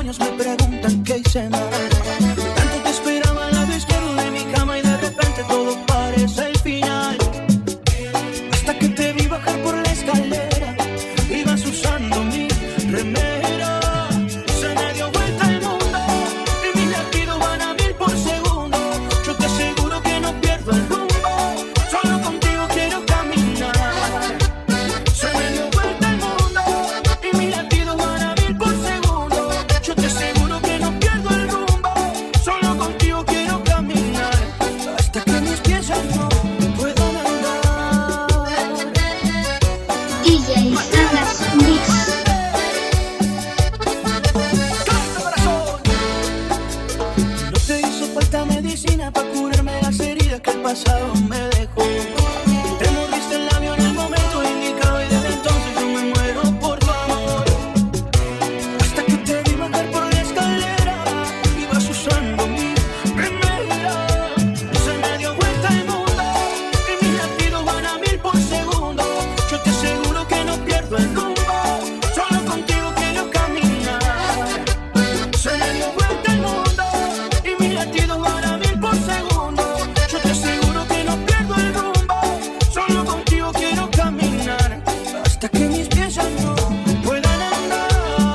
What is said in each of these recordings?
sueños me preguntan qué hice mal. Tanto te esperaba al lado izquierdo de mi cama y de repente todo parece el final. Hasta que te vi bajar por la escalera, ibas usando mi remera. Se me dio vuelta el mundo y mis latidos van a 1000 por segundo. Yo te aseguro que no pierdo el rumbo, solo contigo quiero caminar. Se me dio vuelta el mundo y mis latidos van a 1000 por segundo. Yo te aseguro que no pierdo el rumbo, solo contigo quiero caminar. Hasta que mis pies ya no puedan andar. DJ Sanders Mix. No te hizo falta medicina para curarme las heridas que el pasado me dejó. Te mordiste el labio en el momento indicado y desde entonces yo me muero por tu amor. Hasta que te vi bajar por la escalera, ibas usando mi remera. Se me dio vuelta el mundo y mis latidos van a 1000 por segundo. Yo te aseguro que no pierdo el rumbo, solo contigo quiero caminar. Se me dio vuelta el mundo y mis latidos van a 1000 por segundo. Yo te aseguro que no pierdo el rumbo, solo contigo quiero caminar. Hasta que mis pies ya no puedan andar.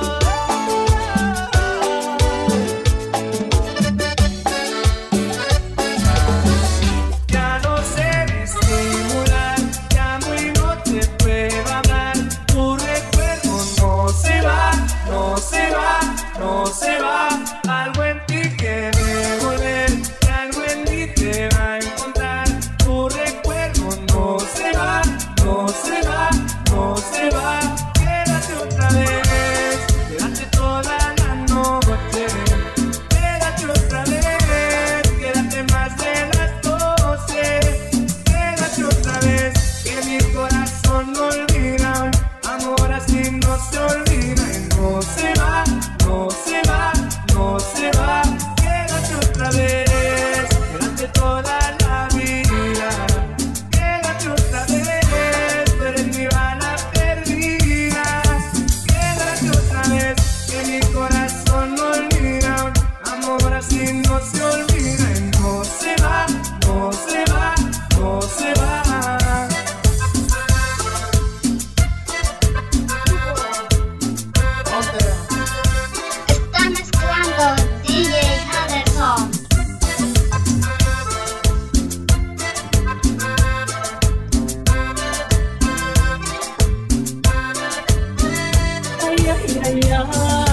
Ya no sé disimular, llamo y no te puedo hablar. Tu recuerdo no se va, no se va, no se va. Algo en ti quiere volver, y algo en mí te va a encontrar. Tu recuerdo no se va, no se va, no se va. Quédate otra vez, quédate toda la noche. Quédate otra vez, quédate más de las 12. Quédate otra vez, que mi corazón no olvida. Amor así no se olvida y no se va, no se va, no se va. Quédate otra vez, quédate toda la vida. Quédate otra vez, tú eres mi bala perdida. Quédate otra vez, que mi corazón no olvida. Amor así no se olvida y no se va, no se va, no se va. Está mezclando DJ Anderson. Ay, ay, ay, ay,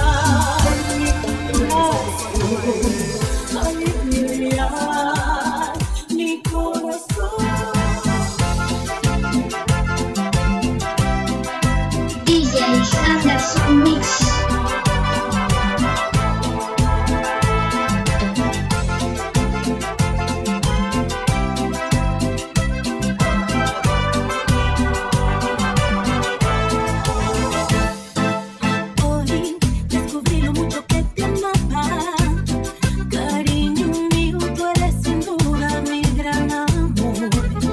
mi corazón. DJ Sanders Mix. Hoy descubrí lo mucho que te amaba. Cariño mío, tú eres sin duda mi gran amor.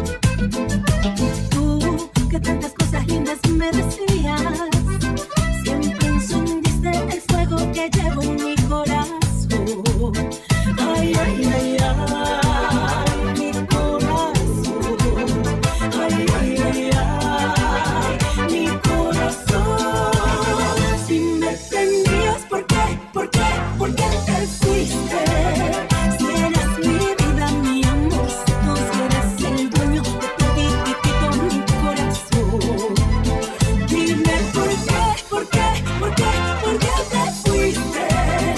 Tú que tantas cosas lindas me decías, siempre encendiste el fuego que llevo en mi corazón. Ay, ay, ay, ay, mi corazón. Ay, ay, ay, ay, mi corazón. Si me tenías, ¿por qué? ¿Por qué? ¿Por qué te fuiste? Si eres mi vida, mi amor, si eres el dueño de toditito mi corazón. Dime por qué, por qué, por qué, por qué te fuiste.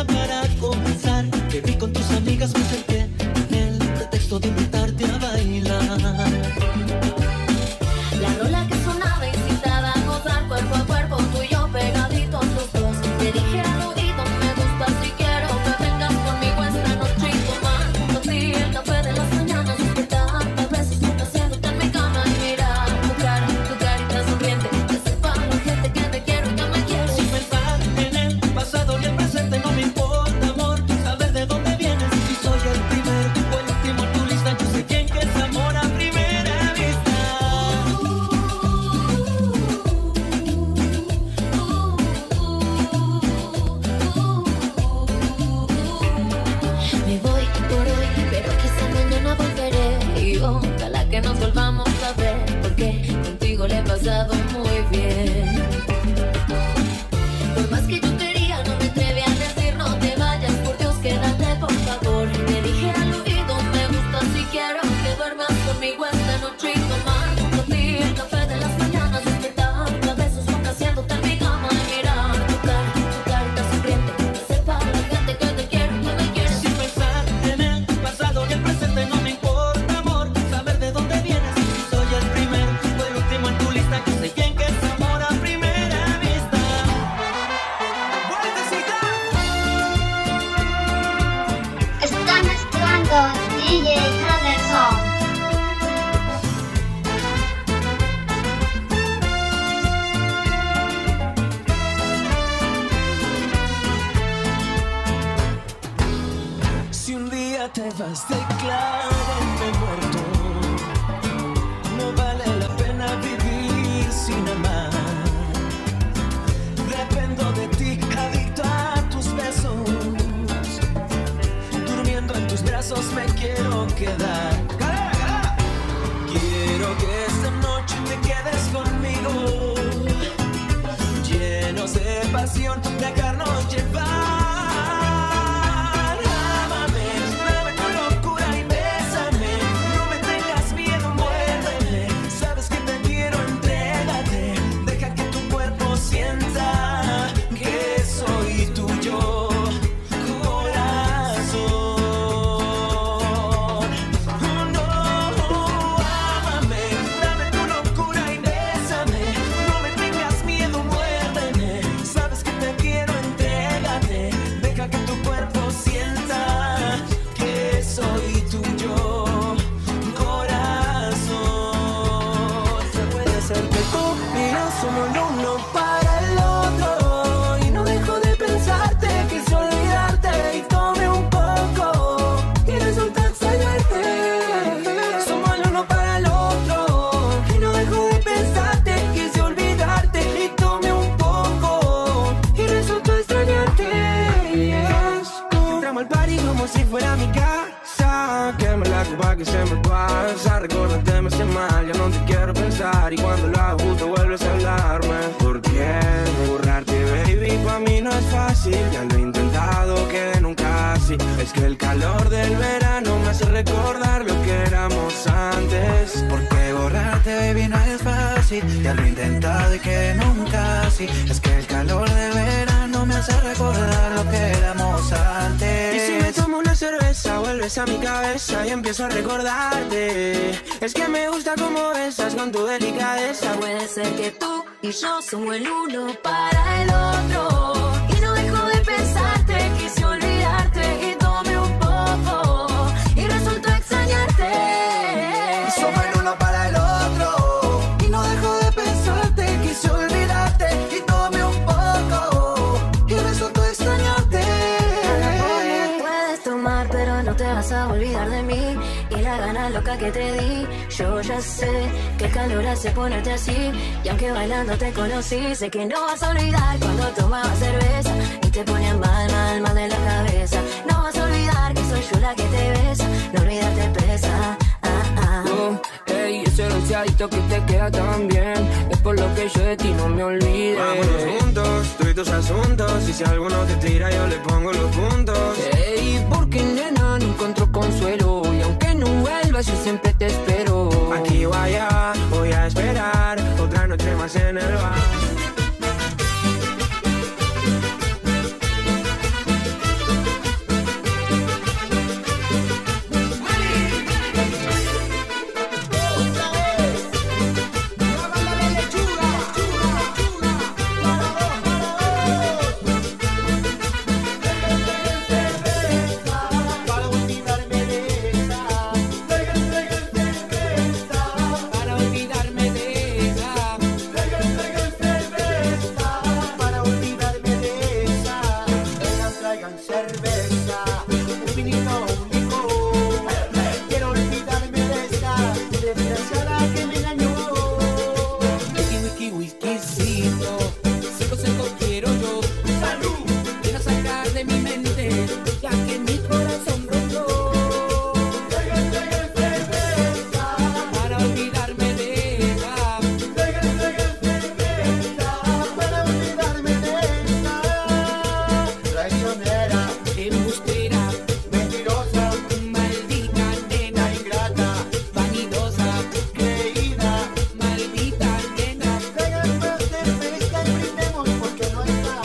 ya para comenzar. Te vi con tus amigas, me senté en el pretexto de invitarte a bailar. La rola que sonaba incitaba a gozar cuerpo a cuerpo, tú y yo pegaditos los dos. Te dije al oído, me gusta si quiero que vengas conmigo esta noche y tomar junto a ti el café de las mañanas, despertarte a veces haciéndote en mi cama y mirar tu carita sonriente, que sepa la gente que te quiero y que me quieres. Sin pensar en el pasado y el presente no me importa, amor, saber de dónde vienes. Si soy el primero o el último en tu lista, yo sé quién que es amor a primera vista. Me voy por hoy, pero quizá mañana volveré. Y ojalá que nos volvamos a ver, porque contigo le he pasado muy bien. Por más que yo quería, no me atreví a decir no te vayas, por Dios quédate por favor. Te dije al oído, me gusta si quiero que duermas conmigo esta noche y tomar junto a ti el café de las mañanas, despertarte a besos haciéndote en mi cama y mirar tu carita sonriente, que sepa la gente que te quiero y que me quieres. Sin pensar en el pasado y el presente no me importa, amor, saber de dónde vienes. Si soy el primero o el último en tu lista, yo sé quién que es amor a primera vista. ¡Vueltecita! Está mezclando DJ Anderson. Si un día te vas, declárame muerto. No vale la pena vivir sin amar. Dependo de ti, adicto a tus besos. Durmiendo en tus brazos me quiero quedar. Quiero que esta noche te quedes conmigo, llenos de pasión, dejarnos llevar. Ámame, dame tu locura y bésame. No me tengas miedo, muérdeme. Sabes que te quiero, entrégate. Deja que tu cuerpo sienta que soy tuyo, corazón. No, ámame, dame tu locura y bésame. No me tengas miedo, muérdeme. Sabes que te quiero, entrégate. Deja que tu cuerpo sienta que soy tuyo, corazón. Puede ser que tú y yo somos el uno para el otro. Y no dejo de pensarte, quise olvidarte y tomé un poco y resulta extrañarte. Somos el uno para el otro. Y no dejo de pensarte, quise olvidarte y tomé un poco y resultó extrañarte. Entramos al party como si fuera mi casa. Quema la copa que se me pasa. Recordarte me hace mal, ya no te quiero pensar. Y cuando lo hago justo vuelves a hablarme. ¿Por qué borrarte, baby? Pa' mí no es fácil. Ya lo he intentado, que nunca así. Es que el calor del verano me hace recordar lo que éramos antes. Porque borrarte, baby, no es fácil. Ya lo he intentado y que nunca así. Es que el calor del verano me hace recordar lo que éramos antes. Y si me tomo una cerveza, vuelves a mi cabeza y empiezo a recordarte. Es que me gusta cómo besas con tu delicadeza. Puede ser que tú y yo somos el uno para el otro. Y no dejo de pensarte, quise olvidarte y tomé un poco y resultó extrañarte. Somos el uno para el otro. Y no dejo de pensarte, quise olvidarte y tomé un poco y resultó extrañarte. Puedes tomar, pero no te vas a olvidar de mí. Y la gana loca que te di, yo ya sé que el calor hace ponerte así. Y aunque bailando te conocí, sé que no vas a olvidar cuando tomabas cerveza y te ponían mal de la cabeza. No vas a olvidar que soy yo la que te besa, no olvidarte pesa. Ey, ese bronceadito que te queda tan bien, es por lo que yo de ti no me olvide. Vámonos juntos, tú y tus asuntos. Y si alguno te tira yo le pongo los puntos. Ey, porque nena no encuentro consuelo. Y aunque no vuelvas yo siempre te espero. Aquí voy a esperar otra noche más en el bar. cerveza, un vinito, un licor. Quiero olvidarme de esta desgraciada que me engañó. Whisky, whiskycito, seco, seco quiero yo. ¡Salud! Quiero sacar de mi mente la que mi corazón rompió. Para olvidarme de ella. Para olvidarme de ella. Traicionera, embustera, mentirosa, maldita nena, ingrata, vanidosa, creída, maldita nena. Traigan más cerveza y brindemos porque no está.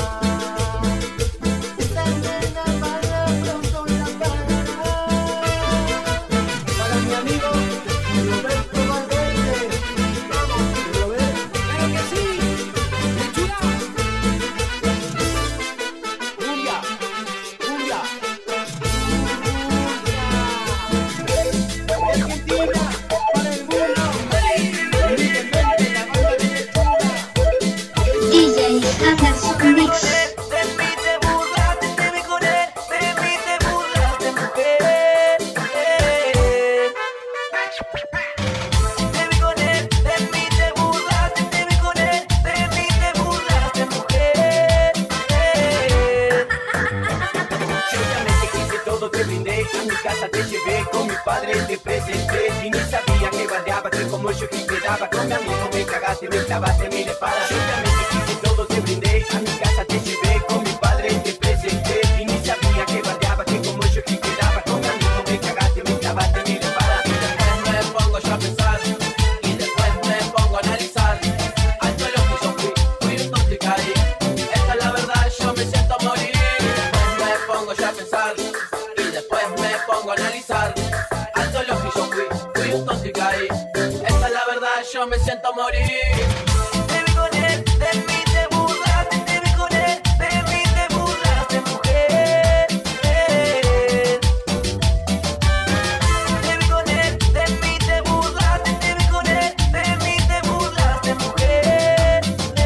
Esta nena para pronto la pagará. Para mi amigo Roberto Valverde. Vamos, Roberto. ¡Claro que sí! ¡Lechura! ¡Cumbia! ¡Cumbia! Argentina, para el mundo. Evidentemente la banda de Lechura. DJ Henderson Mix. De mí te burlaste, te vi con él. De mí te burlaste, mujer. Te vi con él, de mí te burlaste, te vi con él. De mí te burlaste, mujer. Yo ya me te quise todo, te brindé. A mi casa te llevé, con mi padre te presenté. Y ni sabía que bardeaba, que como yo quedaba. Con mi amigo me cagaste, me clavaste, mire para. Yo ya me te quise todo, te brindé. A mi casa te llevé, con mi padre te presenté. Y ni sabía que bardeaba, que como yo quedaba. Con mi amigo me cagaste, me clavaste, mire para. Y después me pongo yo a pensar. Y después me pongo a analizar. Alto lo que yo fui un tonto y caí. Esta es la verdad, yo me siento morir. Y después me pongo yo a pensar. Y después me pongo a analizar. Alto lo que yo fui un tonto y caí. Esta es la verdad, yo me siento morir. Te vi con él, de mí te burlaste, te vi con él, de mí te burlaste, mujer. Te vi con él, de mí te burlaste, te vi con él, de mí te burlaste, mujer.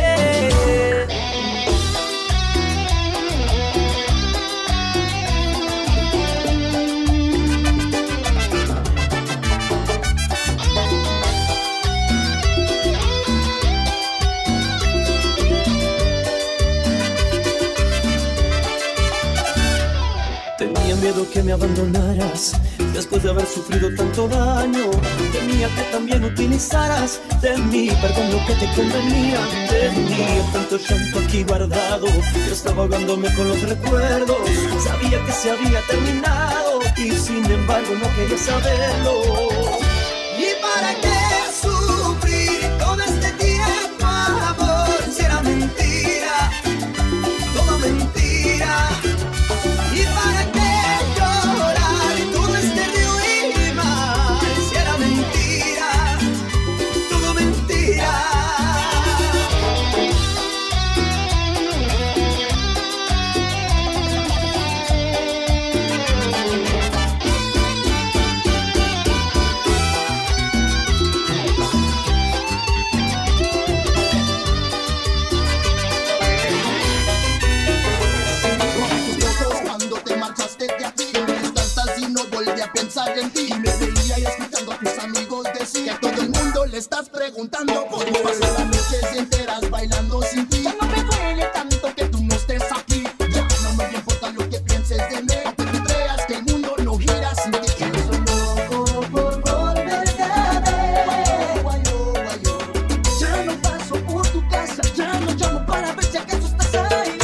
Tenía miedo que me abandonaras después de haber sufrido tanto daño. Temía que también utilizaras de mí, perdón, lo que te convenía. Tenía tanto llanto aquí guardado, yo estaba ahogándome con los recuerdos. Sabía que se había terminado y sin embargo no quería saberlo. ¿Y para qué sufrir todo este tiempo, amor? Si era mentira, todo mentira. ¿Y para qué llorar todo este río y mar? Si era mentira, todo mentira. Cuando te marchaste de aquí, estás así, no volví a pensar en ti. Y me veía y escuchando a tus amigos decir que a todo el mundo le estás preguntando por qué paso las noches enteras bailando sin ti. Ya no me duele tanto que tú no estés aquí. Ya no me importa lo que pienses de mí, aunque tú creas que el mundo no gira sin ti. Yo soy loco por volverte a ver. Guayo, guayo. Ya no paso por tu casa, ya no llamo para ver si acaso estás ahí.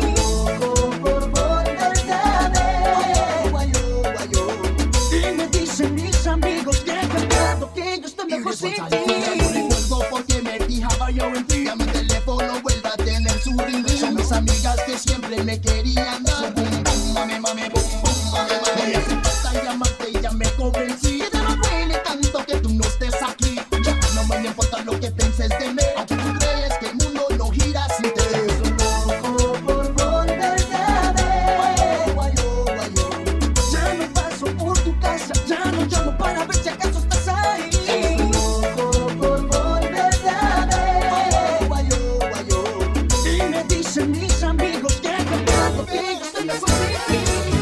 Mis amigos que he cambiado, que yo estoy mejor sin ti. No recuerdo porque me fijaba yo en ti. A mi teléfono vuelve a tener su ring. Son mis amigas que siempre me querían dar. Boom, boom, mame, mame, boom, boom, mame, mame. Voy a aceptar llamarte y ya me convencí. Que no duele tanto que tú no estés aquí. Ya no me importa lo que pienses de mí, aunque tú crees que el mundo no gira sin ti. Soy loco por volverte a ver. Guayo, guayo. Ya no paso por tu casa, ya no llamo para ver si acaso estás ahí. Estoy loco por volverte a ver. Guayo, guayo. Y me dicen mis amigos que he cambiado, que yo estoy mejor sin ti.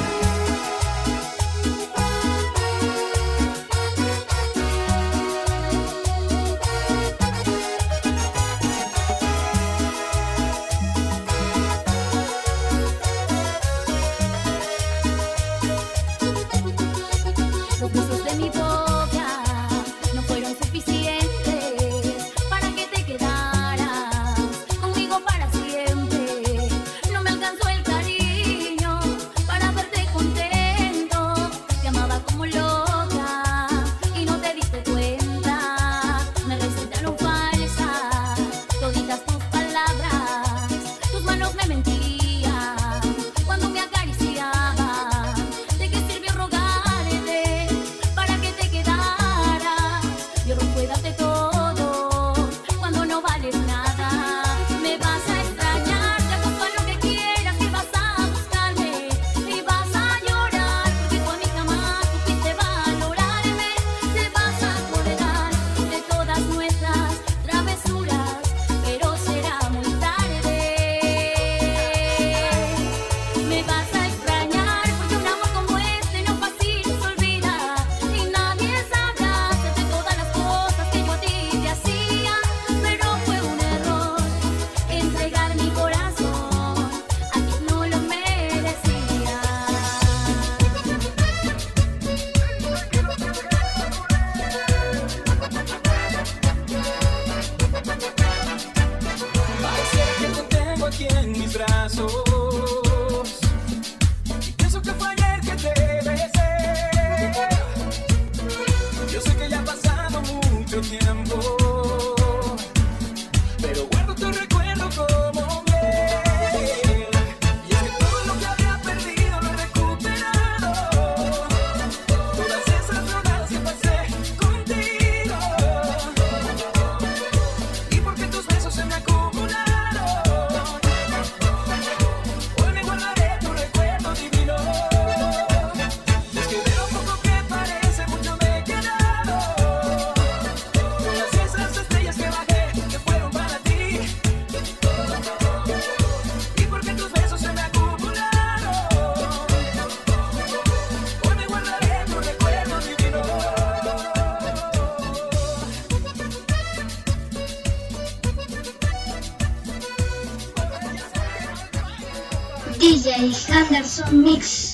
DJ Henderson Mix.